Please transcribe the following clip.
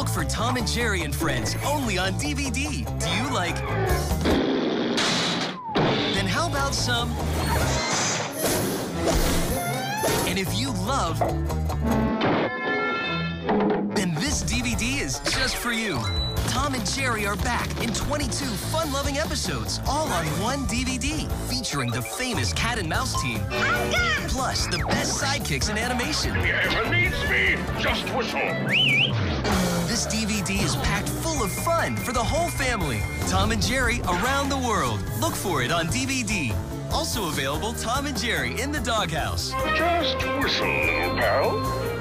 Look for Tom and Jerry and Friends only on DVD. Do you like... Then how about some... And if you love... Then this DVD is just for you. Tom and Jerry are back in 22 fun-loving episodes, all on one DVD, featuring the famous cat and mouse team, plus the best sidekicks in animation. If you ever needs me, just whistle. This DVD is packed full of fun for the whole family. Tom and Jerry Around the World. Look for it on DVD. Also available, Tom and Jerry in the Doghouse. Just whistle, little pal.